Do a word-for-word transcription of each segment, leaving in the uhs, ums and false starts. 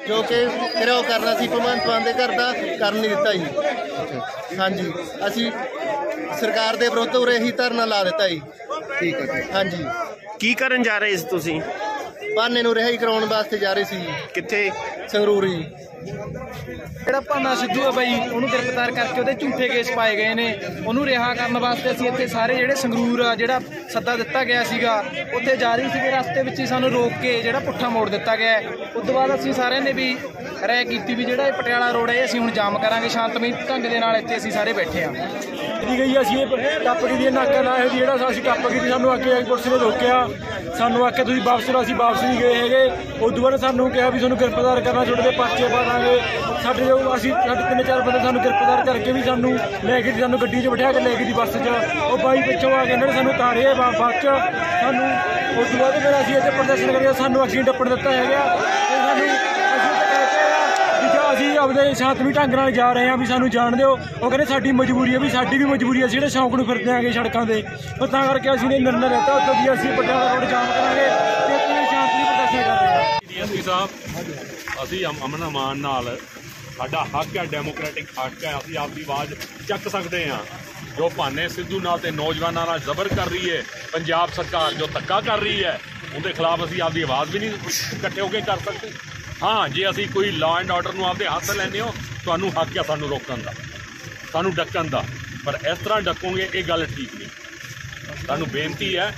जो कि घिराव करना सी भगवंत मान दे घर का कर नहीं दिता जी। हाँ जी, असी सरकार के विरुद्ध उरे ही धरना ला दिता जी। ठीक है। हाँ जी, की करन जा रहे इस तुसी? भाने नूं रिहाई कराउण वास्ते जा रहे सी। कित्थे? संगरूर जी। ਜਿਹੜਾ ਭਾਨਾ ਸਿੱਧੂ ਹੈ ਬਾਈ ਉਹਨੂੰ ਗ੍ਰਿਫਤਾਰ ਕਰਕੇ ਉਹਦੇ ਝੂਠੇ ਕੇਸ ਪਾਏ ਗਏ ਨੇ। ਉਹਨੂੰ ਰਿਹਾ ਕਰਨ ਵਾਸਤੇ ਅਸੀਂ ਇੱਥੇ ਸਾਰੇ ਜਿਹੜੇ ਸੰਗਰੂਰ ਆ ਜਿਹੜਾ ਸੱਦਾ ਦਿੱਤਾ ਗਿਆ ਸੀਗਾ ਉੱਥੇ ਜਾ ਰਹੀ ਸੀਗੇ, ਰਸਤੇ ਵਿੱਚ ਹੀ ਸਾਨੂੰ ਰੋਕ ਕੇ ਜਿਹੜਾ ਪੁੱਠਾ ਮੋੜ ਦਿੱਤਾ ਗਿਆ। ਉਸ ਤੋਂ ਬਾਅਦ ਅਸੀਂ ਸਾਰਿਆਂ ਨੇ ਵੀ ਰਾਏ ਕੀਤੀ ਵੀ ਜਿਹੜਾ ਇਹ ਪਟਿਆਲਾ ਰੋਡ ਹੈ ਅਸੀਂ ਹੁਣ ਜਾਮ ਕਰਾਂਗੇ ਸ਼ਾਂਤਮਈ ਢੰਗ ਦੇ ਨਾਲ। ਇੱਥੇ ਅਸੀਂ ਸਾਰੇ ਬੈਠੇ ਹਾਂ। गई असी टप की नाका लाए जो असी टप की सू अगे पुलिस ने रोकया, सू आख्या तुम वापस लो, असी वापस नहीं गए है। उस बाद सू कहा भी सूँ गिरफ्तार करना, छोटे पर्चे पा देंगे। साढ़े जो असी तीन चार बंदे सू गिरफ्तार करके भी सू लैके सू गड्डी च बिठा के लैके दी बस च बाई पिछों आ गए इन्होंने सू तारे बस च सू। उस बाद फिर असी इतने प्रदर्शन करिए, सू अगे टप्पण दिता है। ਅਸੀਂ ਆਪਦੇ ਸ਼ਾਂਤਮਈ ਢੰਗ ਨਾਲ ਜਾ ਰਹੇ ਹਾਂ ਵੀ ਸਾਨੂੰ ਜਾਣ ਦਿਓ। ਉਹ ਕਹਿੰਦੇ ਸਾਡੀ ਮਜਬੂਰੀ ਹੈ, ਵੀ ਸਾਡੀ ਵੀ ਮਜਬੂਰੀ ਹੈ, ਜਿਹੜੇ ਸ਼ੌਂਕ ਨੂੰ ਫਿਰਦੇ ਆਂਗੇ ਸੜਕਾਂ ਦੇ। ਤਾਂ ਕਰਕੇ ਅਸੀਂ ਨੇ ਨਿਰਣਾ ਲਿਆ ਉੱਥੋਂ ਵੀ ਅਸੀਂ ਪਟਿਆਲਾ ਰੋਡ ਜਾਮ ਕਰਾਂਗੇ ਤੇ ਪੂਰੇ ਸ਼ਾਂਤਮਈ ਪ੍ਰਦਰਸ਼ਨ ਕਰ ਰਹੇ ਹਾਂ। ਡੀਐਸਪੀ ਸਾਹਿਬ, ਅਸੀਂ ਅਮਨ ਅਮਾਨ ਨਾਲ ਸਾਡਾ ਹੱਕ ਹੈ, ਡੈਮੋਕ੍ਰੈਟਿਕ ਹੱਕ ਹੈ, ਅਸੀਂ ਆਪਦੀ ਆਵਾਜ਼ ਚੱਕ ਸਕਦੇ ਹਾਂ। ਜੋ ਭਾਨੇ ਸਿੱਧੂ ਨਾਲ ਤੇ ਨੌਜਵਾਨਾਂ ਨਾਲ ਜ਼ਬਰ ਕਰ ਰਹੀ ਹੈ ਪੰਜਾਬ ਸਰਕਾਰ, ਜੋ ਧੱਕਾ ਕਰ ਰਹੀ ਹੈ, ਉਹਦੇ ਖਿਲਾਫ ਅਸੀਂ ਆਪਦੀ ਆਵਾਜ਼ ਵੀ ਨਹੀਂ ਇਕੱਠੇ ਹੋ ਕੇ ਕਰ ਸਕਦੇ। हाँ, जे असी कोई लॉ एंड ऑर्डर नूं आपदे हत्थ लैंदे हो, तुहानूं हक है सानूं रोकण दा, सानूं डक्कण दा, पर इस तरह डकोगे ये गल ठीक नहीं। सानूं बेनती है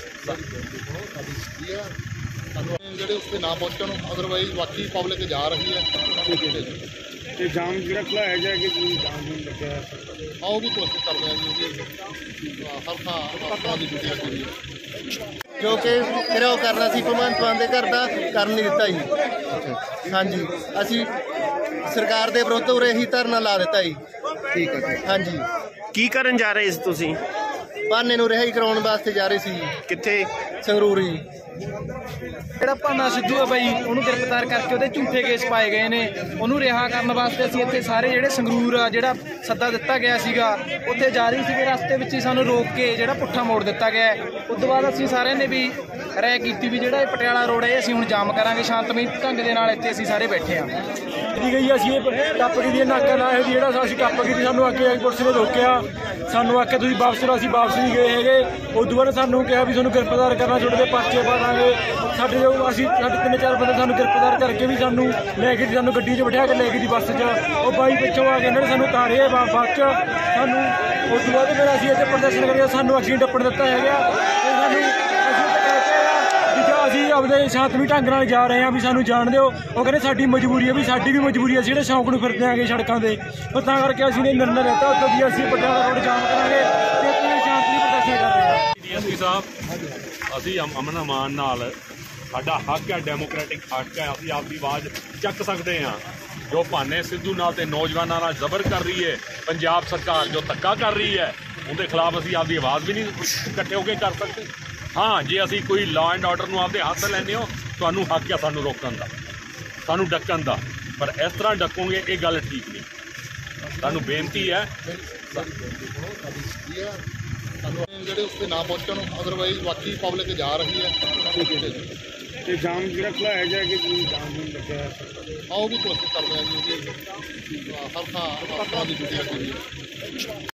ਜਿਹੜੇ ਉਸ ਤੇ ਨਾ ਪਹੁੰਚਣ, ਅਦਰਵਾਈਜ਼ ਬਾਕੀ ਪਬਲਿਕ ਜਾ ਰਹੀ ਹੈ। ਤੇ ਜਾਮ ਜਿਹੜਾ ਖਲਾਇਆ ਜਾਏ ਕਿ ਕੀ ਜਾਮ ਨੂੰ ਲੱਗਿਆ ਹਾਂ, ਉਹ ਵੀ ਕੋਸ਼ਿਸ਼ ਕਰਦੇ ਹਾਂ ਜੀ ਕਿ ਹਰ ਥਾਂ ਆਪਣਾ ਦੀ ਡਿਊਟੀ ਲੱਗੀ ਹੈ। जो कि घिराव करना सी भगवंत मान दे घर का कर नहीं दिता जी। हाँ जी, असी सरकार के विरुद्ध उरे ही धरना ला दिता जी। ठीक है। हाँ जी, की करन जा रहे इस तुसी? भाने नूं रिहाई कराउण वास्ते जा रहे सी। कित्थे? संगरूर जी। ਜਿਹੜਾ ਭਾਨਾ ਸਿੱਧੂ ਹੈ ਬਾਈ ਉਹਨੂੰ ਗ੍ਰਿਫਤਾਰ ਕਰਕੇ ਉਹਦੇ ਝੂਠੇ ਕੇਸ ਪਾਏ ਗਏ ਨੇ। ਉਹਨੂੰ ਰਿਹਾ ਕਰਨ ਵਾਸਤੇ ਅਸੀਂ ਇੱਥੇ ਸਾਰੇ ਜਿਹੜੇ ਸੰਗਰੂਰ ਆ ਜਿਹੜਾ ਸੱਦਾ ਦਿੱਤਾ ਗਿਆ ਸੀਗਾ ਉੱਥੇ ਜਾ ਰਹੀ ਸੀਗੇ, ਰਸਤੇ ਵਿੱਚ ਹੀ ਸਾਨੂੰ ਰੋਕ ਕੇ ਜਿਹੜਾ ਪੁੱਠਾ ਮੋੜ ਦਿੱਤਾ ਗਿਆ। ਉਸ ਤੋਂ ਬਾਅਦ ਅਸੀਂ ਸਾਰਿਆਂ ਨੇ ਵੀ ਰਾਏ ਕੀਤੀ ਵੀ ਜਿਹੜਾ ਇਹ ਪਟਿਆਲਾ ਰੋਡ ਹੈ ਅਸੀਂ ਹੁਣ ਜਾਮ ਕਰਾਂਗੇ ਸ਼ਾਂਤਮਈ ਢੰਗ ਦੇ ਨਾਲ। ਇੱਥੇ ਅਸੀਂ ਸਾਰੇ ਬੈਠੇ ਹਾਂ। गई असी टप की नाका लाए जो असी टप की सू अगे पुलिस ने रोकया, सू आख्या तुम वापस लो, असी वापस नहीं गए है। उस बाद सू कहा भी सूँ गिरफ्तार करना, छोटे पर्चे पा देंगे। साढ़े जो असी तीन चार बंदे सू गिरफ्तार करके भी सू लैके सू गड्डी च बिठा के लैके दी बस च बाई पिछों आ गए इन्होंने सू तारे बस च सू। उस बाद फिर असी इतने प्रदर्शन करिए, सू अगे टप्पण दिता है। ਅਸੀਂ ਆਪਦੇ ਸ਼ਾਂਤਮਈ ਢੰਗ ਨਾਲ ਜਾ ਰਹੇ ਹਾਂ ਵੀ ਸਾਨੂੰ ਜਾਣ ਦਿਓ। ਉਹ ਕਹਿੰਦੇ ਸਾਡੀ ਮਜਬੂਰੀ ਹੈ, ਵੀ ਸਾਡੀ ਵੀ ਮਜਬੂਰੀ ਹੈ, ਜਿਹੜੇ ਸ਼ੌਂਕ ਨੂੰ ਫਿਰਦੇ ਆਂਗੇ ਸੜਕਾਂ ਦੇ। ਤਾਂ ਕਰਕੇ ਅਸੀਂ ਨੇ ਨਿਰਣਾ ਲਿਆ ਉੱਥੋਂ ਵੀ ਅਸੀਂ ਪਟਿਆਲਾ ਰੋਡ ਜਾਮ ਕਰਾਂਗੇ ਤੇ ਪੂਰੇ ਸ਼ਾਂਤਮਈ ਪ੍ਰਦਰਸ਼ਨ ਕਰ ਰਹੇ ਹਾਂ। ਡੀਐਸਪੀ ਸਾਹਿਬ, ਅਸੀਂ ਅਮਨ ਅਮਾਨ ਨਾਲ ਸਾਡਾ ਹੱਕ ਹੈ, ਡੈਮੋਕ੍ਰੈਟਿਕ ਹੱਕ ਹੈ, ਅਸੀਂ ਆਪਦੀ ਆਵਾਜ਼ ਚੱਕ ਸਕਦੇ ਹਾਂ। ਜੋ ਭਾਨੇ ਸਿੱਧੂ ਨਾਲ ਤੇ ਨੌਜਵਾਨਾਂ ਨਾਲ ਜ਼ਬਰ ਕਰ ਰਹੀ ਹੈ ਪੰਜਾਬ ਸਰਕਾਰ, ਜੋ ਧੱਕਾ ਕਰ ਰਹੀ ਹੈ, ਉਹਦੇ ਖਿਲਾਫ ਅਸੀਂ ਆਪਦੀ ਆਵਾਜ਼ ਵੀ ਨਹੀਂ ਇਕੱਠੇ ਹੋ ਕੇ ਕਰ ਸਕਦੇ। हाँ, जे असी कोई लॉ एंड ऑर्डर नूं आपदे हत्थ लैंदे हो, तुहानूं हक है सानूं रोकण दा, सानूं डक्कण दा, पर इस तरह डकोगे ये गल ठीक नहीं। सानूं बेनती है ਜਿਹੜੇ ਉਸ ਤੇ ਨਾ ਪਹੁੰਚਣ, ਅਦਰਵਾਈਜ਼ ਬਾਕੀ ਪਬਲਿਕ ਜਾ ਰਹੀ ਹੈ। ਤੇ ਜਾਮ ਜਿਹੜਾ ਖਲਾਇਆ ਜਾਏ ਕਿ ਕੀ ਜਾਮ ਨੂੰ ਲੱਗਿਆ ਹਾਂ, ਉਹ ਵੀ ਕੋਸ਼ਿਸ਼ ਕਰਦੇ ਹਾਂ ਜੀ ਕਿ ਹਰ ਥਾਂ ਆਪਣਾ ਦੀ ਡਿਊਟੀ ਲੱਗੀ ਹੈ।